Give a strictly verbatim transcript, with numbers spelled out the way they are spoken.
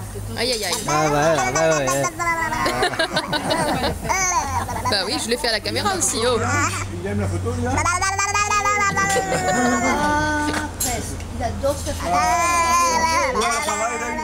Aïe aïe aïe. Ah ouais, ouais, ouais, ouais. Bah oui, je l'ai fait à la caméra aussi, oh. Il aime la photo, il a Ah, presque. Il adore se faire. Ouais, ça va, il a